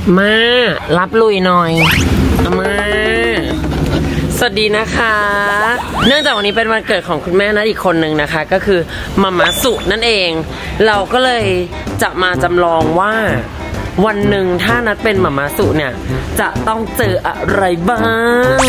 มารับลุยหน่อยมาสวัสดีนะคะเนื่องจากวันนี้เป็นวันเกิดของคุณแม่นัดอีกคนนึงนะคะก็คือมาม่าสุนั่นเองเราก็เลยจะมาจำลองว่าวันหนึ่งถ้านัดเป็นมาม่าสุเนี่ยจะต้องเจออะไรบ้าง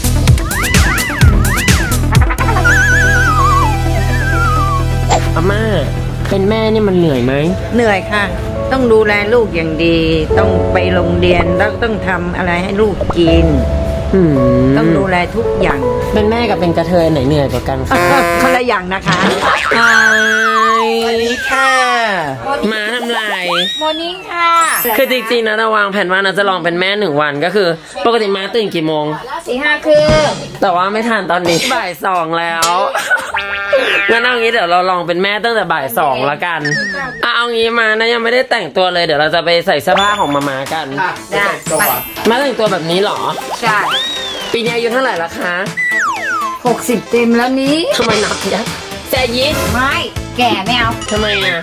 อาม่าเป็นแม่นี่มันเหนื่อยไหมเหนื่อยค่ะต้องดูแลลูกอย่างดีต้องไปโรงเรียนแล้วต้องทำอะไรให้ลูกกินต้องดูแลทุกอย่างเป็นแม่กับเป็นกระเทยไหนเหนื่อยกว่ากันคะคนละอย่างนะคะไอ้ค่ะมาทำไรโมนิ่งค่ะคือจริงๆนะเราวางแผนว่านะจะลองเป็นแม่1 วันก็คือปกติมาตื่นกี่โมง 4-5 คือแต่ว่าไม่ทันตอนนี้บ่าย 2แล้วงั้นเอางี้เดี๋ยวเราลองเป็นแม่ตั้งแต่บ่าย 2แล้วกันเอางี้มานะยังไม่ได้แต่งตัวเลยเดี๋ยวเราจะไปใส่เสื้อผ้าของมากันได้มาแต่งตัวแบบนี้หรอใช่ปีนี้อายุเท่าไหร่ละคะ 60เต็มแล้วนี้ทำไมนับเยอะแซยิดไม่แก่ไม่เอาทำไมอ่ะ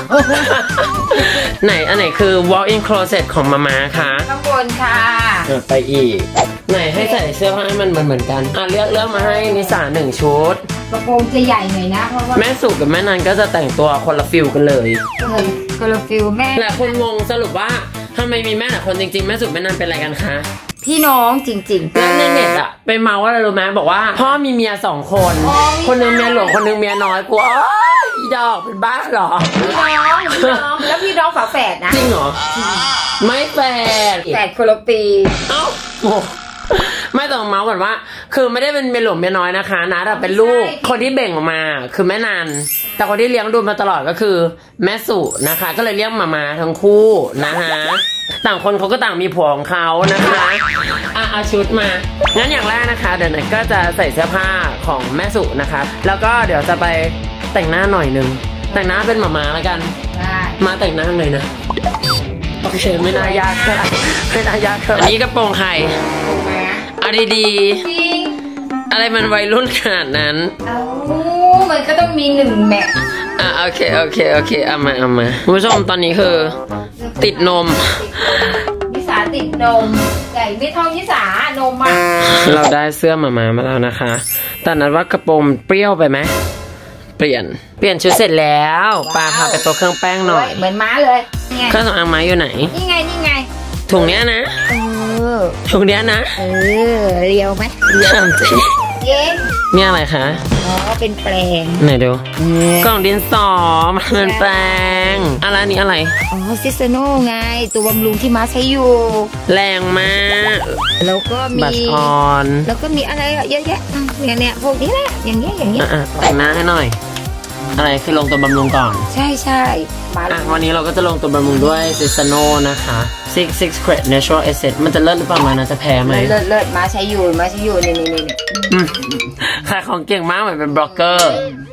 ไหนอันไหนคือ walk-in closet ของมาคะข้างบนค่ะไปอีกไหนให้ใส่เสื้อผ้าให้มันเหมือนกันเลือกมาให้นิสา1 ชุดกระโปรงจะใหญ่หน่อยนะเพราะว่าแม่สุกับแม่นันก็จะแต่งตัวคนละฟิลกันเลยคนละฟิลแม่หลายคนงงสรุปว่าทำไมมีแม่หลายคนจริงๆแม่สุแม่นันเป็นอะไรกันคะพี่น้องจริงๆแล้วในเน็ตอะไปเมาว่าอะไรรู้ไหมบอกว่าพ่อมีเมีย2 คนคนนึงเมียหลวงคนนึงเมียน้อยกูอีดอกเป็นบ้าหรอพี่น้องแล้วพี่น้องฝาแฝดนะจริงเหรอไม่แฝดคนละปีเอ้าไม่ต้องเมาส์ก่อนว่าคือไม่ได้เป็นเมียหลวงเมียน้อยนะคะนะแต่เป็นลูกคนที่เบ่งออกมาคือแม่นันแต่คนที่เลี้ยงดูมาตลอดก็คือแม่สุนะคะก็เลยเรียกมาทั้งคู่นะคะต่างคนเขาก็ต่างมีผัวของเขานะคะเอาชุดมางั้นอย่างแรกนะคะเดี๋ยวหน่อยก็จะใส่เสื้อผ้าของแม่สุนะคะแล้วก็เดี๋ยวจะไปแต่งหน้าหน่อยนึงแต่งหน้าเป็นมาแล้วกันมาแต่งหน้าเลยนะโอเคไม่น่ายากไม่น่ายากอันนี้กระโปรงใครเอาดีๆอะไรมันวัยรุ่นขนาดนั้นมันก็ต้องมี1 แม็กโอเคเอามาคุณผู้ชมตอนนี้คือติดนมนิสาติดนมใหญ่ไม่เท่านิสานมอ่ะเราได้เสื้อมาแล้วนะคะแต่นั้นว่ากระโปรงเปรี้ยวไปไหมเปลี่ยนชุดเสร็จแล้วปาพาไปตัวเครื่องแป้งหน่อยเหมือนม้าเลยเครื่องสำอางม้าอยู่ไหนนี่ไงถุงเนี้ยนะถุงเนี้ยนะเรียวไหมเรียวจริงนี่อะไรคะเป็นแปลงไหนดูกล่องดินสอมันแปลงอะไรนี่อะไรซิสโน่ไงตัวบำรุงที่ม้าใช้อยู่แรงมากแล้วก็มีบัตออนแล้วก็มีอะไรเยอะแยะเนี่ยพวกนี้แหละอย่างเงี้ยแต่งหน้าให้หน่อยอะไรคือลงตัวบำรุงก่อนใช่วันนี้เราก็จะลงตัวบำรุงด้วยซิสโน่นะคะSix Great Natural Essence มันจะเลิศหรือเปล่ามานะจะแพ้ไหมเลิศมาใช้อยู่นี่ขายของเก่งมากเหมือนเป็นบล็อกเกอร์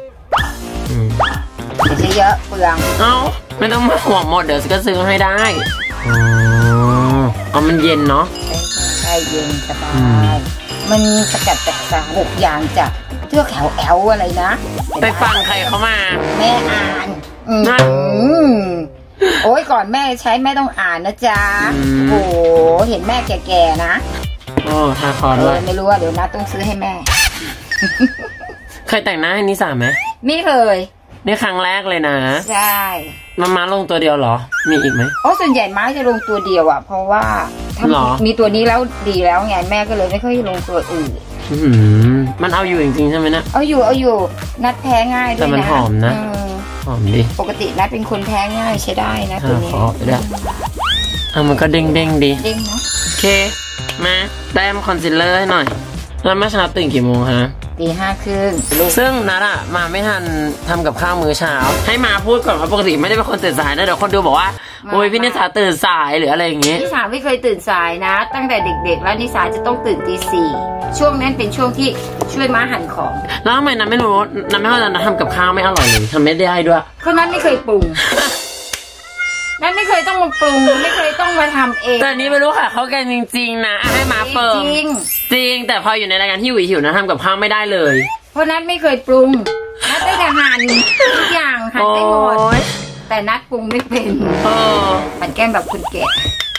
ไม่ใช่เยอะเปลืองไม่ต้องมาห่วงหมดเดี๋ยวก็ซื้อให้ได้มันเย็นเนาะใช่เย็นสบายมันสกัดจากสาร6 อย่างจากเทือกเขาแอลอะไรนะไปฟังใครเขามาแม่อ่านโอ้ยก่อนแม่ใช้แม่ต้องอ่านนะจ๊ะโอ้เห็นแม่แก่ๆนะทาคอด้วยไม่รู้ว่าเดี๋ยวนะต้องซื้อให้แม่เคยแต่งหน้าให้นิสาไหมไม่เคยนี่ครั้งแรกเลยนะใช่ม้าลงตัวเดียวเหรอมีอีกไหมส่วนใหญ่ม้าจะลงตัวเดียวอ่ะเพราะว่าถ้ามีตัวนี้แล้วดีแล้วไงแม่ก็เลยไม่ค่อยลงตัวอื่นมันเอาอยู่จริงๆใช่ไหมนะเอาอยู่นัดแพ้ง่ายด้วยนะแต่มันหอมนะหอมดิปกตินัดเป็นคนแพ้ง่ายใช้ได้นะตัวนี้มันก็เด้งดีเด้งเนาะโอเคมาแต้มคอนซีลเลอร์ให้หน่อยแล้วเมื่อเช้าตื่นกี่โมงฮะ 5 ครึ่งซึ่งนัดอะมาไม่ทันทำกับข้าวมื้อเช้าให้มาพูดก่อนว่าปกติไม่ได้เป็นคนตื่นสายนะเดี๋ยวคนดูบอกว่าโอ้ยพี่นิสาตื่นสายหรืออะไรอย่างงี้นิสาไม่เคยตื่นสายนะตั้งแต่เด็กๆแล้วนิสาจะต้องตื่นตี 4ช่วงนั้นเป็นช่วงที่ช่วยม้าหั่นของแล้วทำไมนัดไม่รู้นัดไม่เข้าใจนัดทำกับข้าวไม่อร่อยเลยทำไม่ได้ด้วยเพราะนัดไม่เคยปรุงนั่นไม่เคยต้องมาปรุงไม่เคยต้องมาทำเองแต่นี้ไม่รู้ค่ะเขาแกจริงๆนะให้มาเปิดจริงแต่พออยู่ในรายการที่หิวนะทำกับข้าวไม่ได้เลยเพราะนัดไม่เคยปรุงนัดได้แต่หั่นทุกอย่างหั่นได้หมดแต่นัดปรุงไม่เป็นหั่นแก้มแบบคนแก่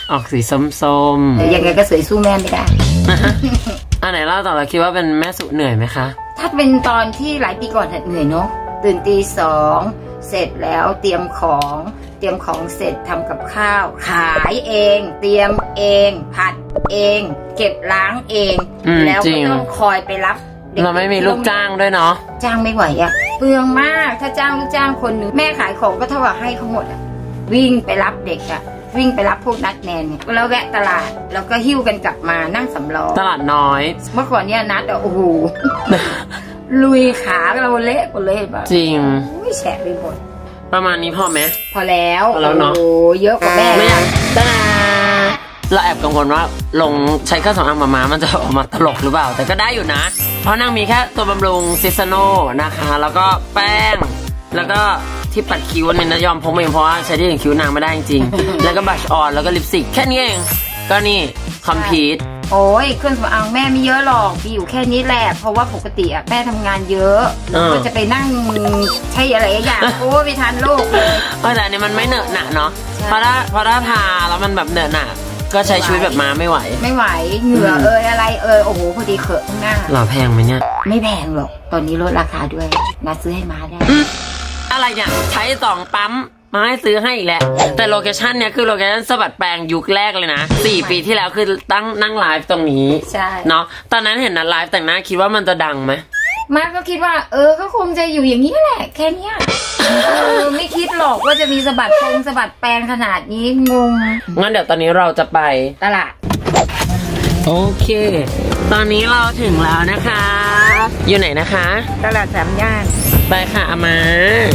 ออกสีส้มๆยังไงก็สวยสู้แม่ไม่ได้อันไหนเล่าต่อเราคิดว่าเป็นแม่สุเหนื่อยไหมคะถ้าเป็นตอนที่หลายปีก่อนเหนื่อยเนาะตื่นตี 2เสร็จแล้วเตรียมของเสร็จทำกับข้าวขายเองเตรียมเองผัดเองเก็บล้างเองแล้วก็ต้องคอยไปรับเราไม่มีลูกจ้างด้วยเนาะจ้างไม่ไหวอะเปลืองมากถ้าจ้างลูกจ้างคนหนึ่งแม่ขายของก็เท่ากับให้เขาหมดอะวิ่งไปรับเด็กอะวิ่งไปรับพวกนัดแนนเนี่ยแล้วแวะตลาดแล้วก็หิ้วกันกลับมานั่งสำรองตลาดน้อยเมื่อก่อนเนี่ยนัดโอ้โห ลุยขาเราเละหมดเลยแบบจริงแฉะไปหมดประมาณนี้พอไหมพอแล้วเนาะโอ้เยอะกว่าแม่ไม่อยากเราแอบกังวลว่าลงใช้เครื่องสำอางมามันจะออกมาตลกหรือเปล่าแต่ก็ได้อยู่นะเพราะนางมีแค่ตัวบำรุงซิสโนนะคะแล้วก็แป้งแล้วก็ที่ปัดคิ้วนี่นะยอมพกเองเพราะว่าใช้ที่ถึงคิ้วนางไม่ได้จริงๆแล้วก็บัชออนแล้วก็ลิปสติกแค่นี้เองก็นี่คอมพิวต์โอ้ยเครื่องสำอางแม่ไม่เยอะหรอกมีอยู่แค่นี้แหละเพราะว่าปกติแม่ทำงานเยอะก็จะไปนั่งใช้อะไรอย่างโอ้ไปทานโลกเลยแต่อันนี้มันไม่เหนอะหนะเนาะเพราะถ้าทาแล้วมันแบบเหนอะหนะก็ใช้ชีวิตแบบมาไม่ไหวเหงื่ออะไรโอ้โหพอดีเขอะข้างหน้าหล่อแพงไหมเนี่ยไม่แพงหรอกตอนนี้ลดราคาด้วยนาซื้อให้มาได้อะไรเนี่ยใช้2 ปั๊มมาให้ซื้อให้อีกแหละแต่โลเคชั่นเนี่ยคือโลเคชั่นสะบัดแปลงยุคแรกเลยนะ4 ปีที่แล้วคือนั่งไลฟ์ตรงนี้ใช่เนาะตอนนั้นเห็นนะไลฟ์แต่งหน้าคิดว่ามันจะดังไหมมาก็คิดว่าก็คงจะอยู่อย่างนี้แหละแค่เนี้ยไม่คิดหรอกว่าจะมีสะบัดแปลงขนาดนี้งงงั้นเดี๋ยวตอนนี้เราจะไปตลาดโอเคตอนนี้เราถึงแล้วนะคะอยู่ไหนนะคะตลาด3 ย่านไปค่ะอามา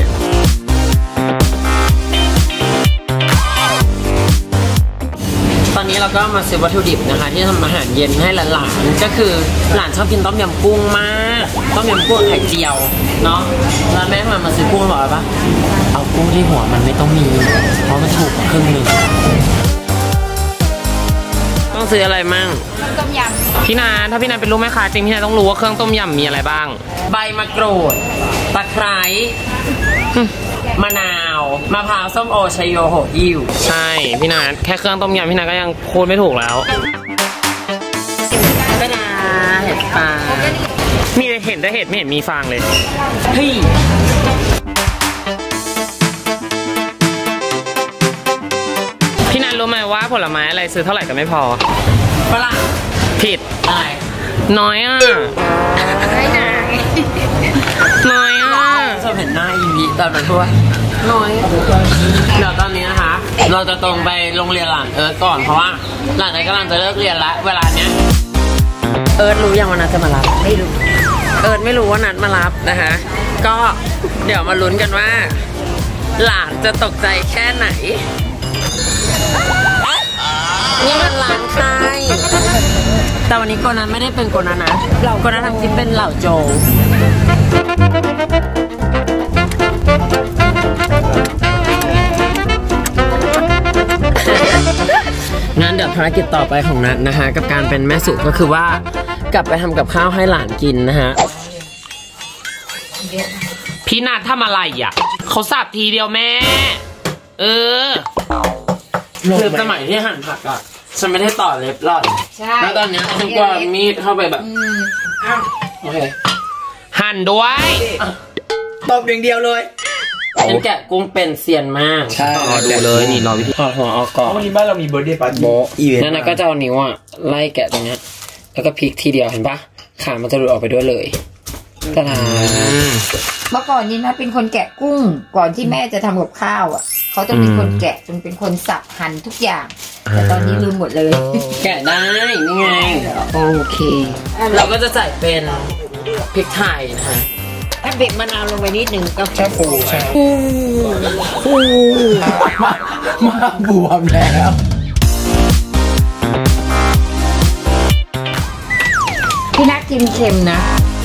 ตอนนี้เราก็มาซื้อวัตถุดิบนะคะที่ทำอาหารเย็นให้หลานๆก็คือหลานชอบกินต้มยำกุ้งมากต้มยำกุ้งไข่เจียวเนาะแล้วแม่มาซื้อกุ้งบอกว่าปะเอากุ้งที่หัวมันไม่ต้องมีเพราะมันถูกกว่าครึ่งนึงต้องซื้ออะไรมั่งต้มยำพี่นาถ้าพี่นาเป็นลูกแม่ค้าจริงพี่นาต้องรู้ว่าเครื่องต้มยำมีอะไรบ้างใบมะกรูดตะไคร้มะนาวมะพร้าวส้มโอชัยโยโหอิ่วใช่พี่นาแค่เครื่องต้มยำพี่นาก็ยังพูดไม่ถูกแล้วกระดาเห็ดฟางมีเห็นแต่เห็ดไม่เห็นมีฟางเลยพี่นารู้ไหมว่าผลไม้อะไรซื้อเท่าไหร่ก็ไม่พอฝรั่งผิดอะไรน้อยน้อยชอบเห็นหน้าอีวีตอนนั้นด้วยน้อยเดี๋ยวตอนนี้นะคะเราจะตรงไปโรงเรียนหลานก่อนเพราะว่าหลานกำลังจะเลิกเรียนละเวลาเนี้ยรู้ยังว่านัดจะมารับไม่รู้ไม่รู้ว่านัดมารับนะคะก็เดี๋ยวมาลุ้นกันว่าหลานจะตกใจแค่ไหนนี่มันหลานใครแต่วันนี้โกนันไม่ได้เป็นโกนันนะโกนันทำคลิปเป็นเหล่าโจงั้นเดี๋ยวภารกิจต่อไปของนัทนะคะกับการเป็นแม่สุก็คือว่ากลับไปทำกับข้าวให้หลานกินนะฮะพี่นัททำอะไรอ่ะเขาสับทีเดียวแม่คือสมัยที่หั่นผักอ่ะฉันไม่ได้ต่อเล็บหล่อนแล้วตอนนี้ฉันกวาดมีดเข้าไปแบบโอเคหั่นด้วยตบอย่างเดียวเลยฉันแกะกุ้งเป็นเซียนมากใช่ดูเลยนี่รอวิธีถอดหัวออกก่อนวันนี้บ้านเรามีเบอร์เดย์ปาร์ตี้นั่นก็จะเอานิ้วอ่ะไล่แกะตรงนี้แล้วก็พลิกทีเดียวเห็นปะขามันจะหลุดออกไปด้วยเลยกระดาเมื่อก่อนนี้นะเป็นคนแกะกุ้งก่อนที่แม่จะทำกับข้าวอ่ะเขาจะเป็นคนแกะจนเป็นคนสับหั่นทุกอย่างแต่ตอนนี้ลืมหมดเลยแกะได้นี่ไงโอเคเราก็จะใส่เป็นพริกไทยนะคะถ้าเบ็ดมะนาวลงไปนิดนึงก็แค่ปูใช่มาบวมแล้วพี่นักกินเค็มนะ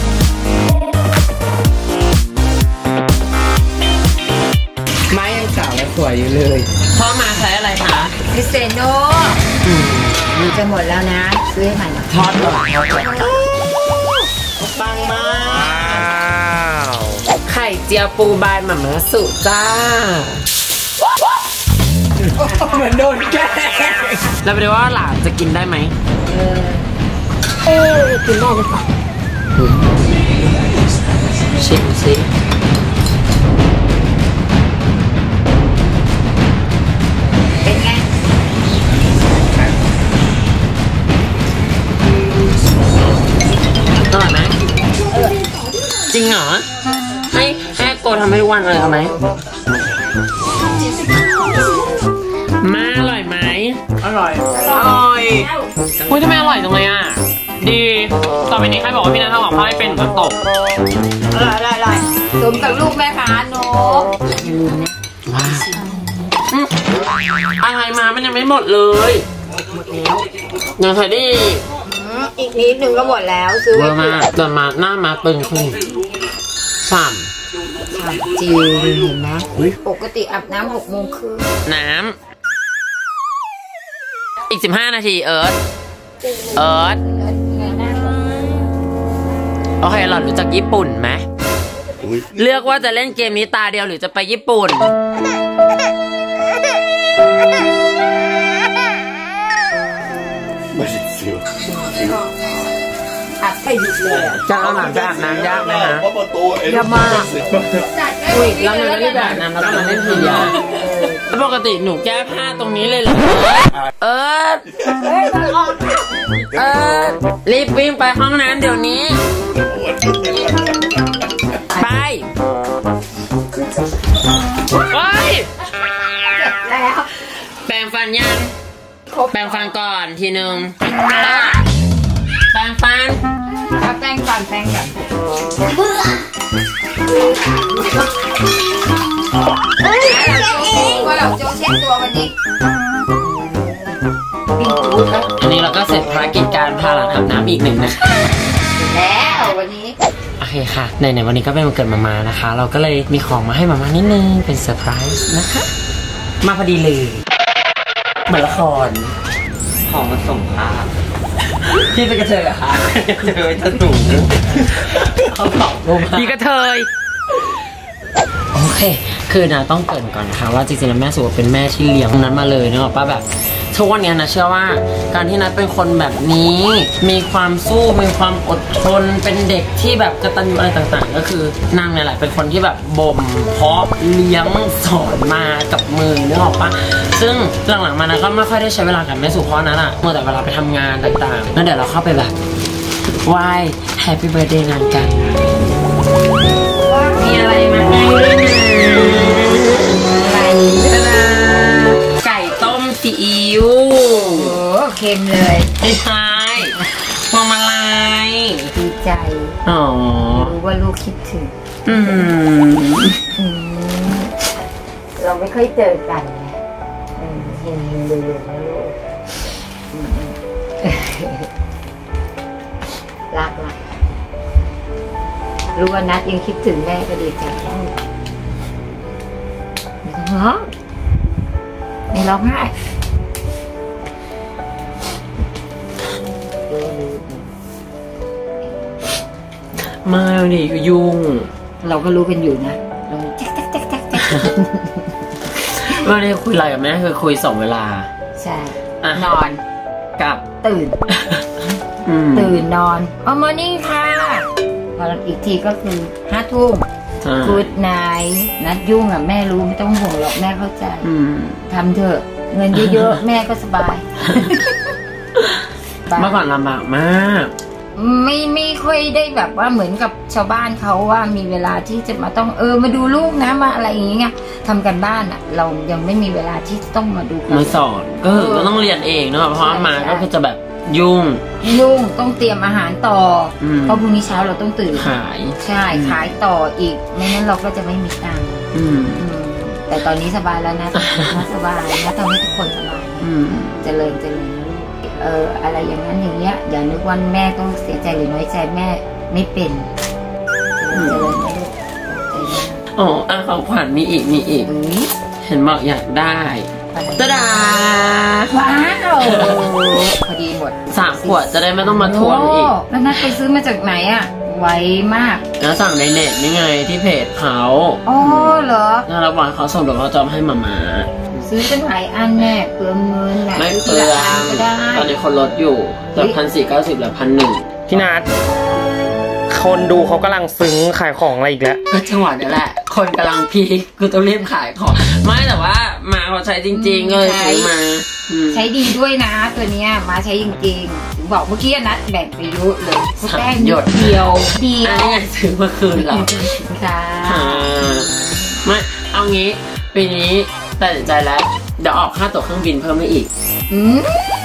ไม้ยังสาวและสวยอยู่เลยพ่อมาใช้อะไรคะพิเศษโน่จะหมดแล้วนะซื้อให้ใหม่ทอดก่อนปังมากไข่เจียวปูบายหม่าม่าสุจ้าเหมือนโดนแกล้งแล้วไปดูว่าหลานจะกินได้ไหมกินได้หรือเปล่าชิมสิเป็นไงอร่อยไหมจริงเหรอให้โกทำให้ทุกวันเลยเอาไหมมาอร่อยไหมอร่อยอุ้ยทำไมอร่อยจังเลยอ่ะดีต่อไปนี้ใครบอกว่าพี่นัททำกับข้าวไม่เป็นจะตกอร่อยสมกับลูกแม่ค้าโนกว้าวอะไรมามันยังไม่หมดเลยยังใส่ได้อีกนิดนึงก็หมดแล้วซื้อเวอร์มากแต่มาหน้ามาตึงขึ้นสั่นจิวเห็นไหมปกติอาบน้ำ6 โมงครึ่งน้ำอีก15 นาทีเอิร์ธโอเคเรารู้จักญี่ปุ่นไหมเลือกว่าจะเล่นเกมนี้ตาเดียวหรือจะไปญี่ปุ่นอัดไปหยุดเลยจะเอาหลังจากอาบน้ำยากไหมฮะยากมากอุ้ยแล้วมันไม่ได้แบบนั้นเราต้องมาเล่นทีเดียวปกติหนูแก้ผ้าตรงนี้เลยเหรอรีบวิ่งไปห้องน้ำเดี๋ยวนี้ไปเฮ้ยแล้วแปรงฟันยังแปรงฟันก่อนทีนึงแปรงฟันแป้งก่อนว่าเราโจเช็ดตัววันนี้อันนี้เราก็เสร็จภารกิจการพาหลานอาบน้ำอีกหนึ่งนะคะแล้ววันนี้โอเคค่ะในวันนี้ก็เป็นวันเกิดมานะคะ เราก็เลยมีของมาให้มานิดนึงเป็นเซอร์ไพรส์นะคะมาพอดีเลยเหมือนละครของมาส่งภาพพี่เป็นกระเทยเหรอคะกระเทยจะหนูเขาตอบรู้มาพี่กระเทยโอเคคือนะต้องเกริ่นก่อนนะคะว่าจริงๆแล้วแม่สุเป็นแม่ที่เลี้ยงนั้นมาเลยเนอะป้าแบบทุกวันนี้นะเชื่อว่าการที่นัทเป็นคนแบบนี้มีความสู้มีความอดทนเป็นเด็กที่แบบกตัญญูอะไรต่างๆก็คือนางเนี่ยแหละเป็นคนที่แบบบ่มเพาะเลี้ยงสอนมากับมือนึกออกปะซึ่งหลังๆมานะก็ไม่ค่อยได้ใช้เวลากับแม่สุเพราะนั้นอะเมื่อแต่เวลาไปทำงานต่างๆนั่นเดี๋ยวเราเข้าไปแบบไหว้แฮปปี้เบิร์ธเดย์งานกันมีอะไรมาให้ด้วยนะไก่ต้มซีอิ๊วโอ้เค็มเลยไม่ใช่พวงมาลัยดีใจอ๋อรู้ว่าลูกคิดถึงเราไม่ค่อยเจอกันเห็นเลยนะลูกรักรู้ว่านัดยังคิดถึงแม่ก็ดีใจแล้วไม่ร้องไห้มาดิยุ่งเราก็รู้กันอยู่นะเราวันนี้คุยอะไรกับแม่คือคุย2 เวลาใช่นอนกับตื่นนอนมอร์นิ่งค่ะพออีกทีก็คือ5 ทุ่มกูดไนท์นัดยุ่งอ่ะแม่รู้ไม่ต้องห่วงหรอกแม่เข้าใจทำเถอะเงินเยอะๆแม่ก็สบายเมื่อก่อนลำบากมากไม่ค่อยได้แบบว่าเหมือนกับชาวบ้านเขาว่ามีเวลาที่จะมาต้องมาดูลูกนะมาอะไรอย่างเงี้ยทำกันบ้านอ่ะเรายังไม่มีเวลาที่ต้องมาดูมาสอนก็เราต้องเรียนเองเนาะเพราะมาก็คือจะแบบยุ่งต้องเตรียมอาหารต่อเพราะพรุ่งนี้เช้าเราต้องตื่นขายใช่ขายต่ออีกไม่งั้นเราก็จะไม่มีตังค์แต่ตอนนี้สบายแล้วนะสบายนะทำให้ทุกคนสบายเจริญอะไรอย่างนั้นอย่างเงี้ยอย่านึกว่าแม่ต้องเสียใจหรือน้อยใจแม่ไม่เป็นเจริญนะลูกอ๋อของขวัญมีอีกเห็นบอกอยากได้ตะดาว้าวพอดีหมด 3 ขวดจะได้ไม่ต้องมาทวงอีกแล้วนัดไปซื้อมาจากไหนอ่ะไวมากแล้วสั่งในเน็ตนี่ไงที่เพจเขาอ๋อเหรอแล้วเราบอกเขาส่งเดี๋ยวเขาจะให้มาซื้ซื้อตั้งหลายอันแน่เปลืองเงินแหละไม่เปลืองก็ได้ตอนนี้คนลดอยู่จาก1,490เหลือ1,100 พี่นัทคนดูเขากำลังซึ้งขายของอะไรอีกแล้วก็จังหวะนี้แหละ คนกำลังพีคกูต้องรีบขายของไม่แต่ว่ามาเขาใช้จริงๆเลยซื้อมาใช้ดีด้วยนะตัวเนี้ยมาใช้จริงๆถึงบอกเมื่อกี้นัดแบ่งไปเยอะเลยแป้งหยดเดียวเดียอันวนี้ไงซื้อเมื่อคืนเหรอค่ะไม่เอางี้ปีนี้ตัดสินใจแล้วเดี๋ยวออกค่าตั๋วเครื่องบินเพิ่มไม่อีกอืม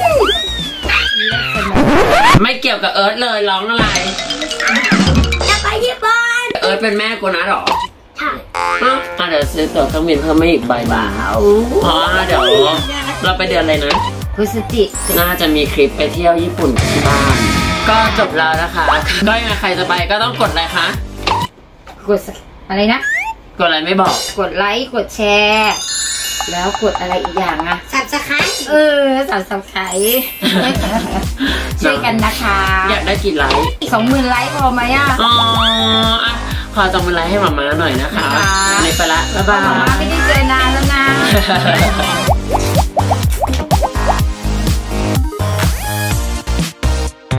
ไม่เกี่ยวกับเอิร์ธเลยร้องอะไรจะไปญี่ปุ่นเอิร์ธเป็นแม่กูนะหรอใช่เดี๋ยวซื้อตั๋วเครื่องบินเพิ่มไม่อีกใบบ่าอ๋อเดี๋ยวเราไปเดือนอะไรนะพฤศจิน่าจะมีคลิปไปเที่ยวญี่ปุ่นที่บ้าน ก็จบแล้วนะคะก็ยังไงใครจะไปก็ต้องกดอะไรคะกดอะไรนะกดอะไรไม่บอกกดไลค์กดแชร์แล้วกดอะไรอีกอย่างอะSubscribe Subscribe ช่วยกันนะคะอยากได้กี่ไลค์ 20,000 ไลค์พอไหมอะอ๋ออ่ะขอ20,000 ไลค์ให้หมาม้าหน่อยนะคะค่ะนี่ไปละบ๊ายบายมาไม่ได้เจอนานแล้วนะ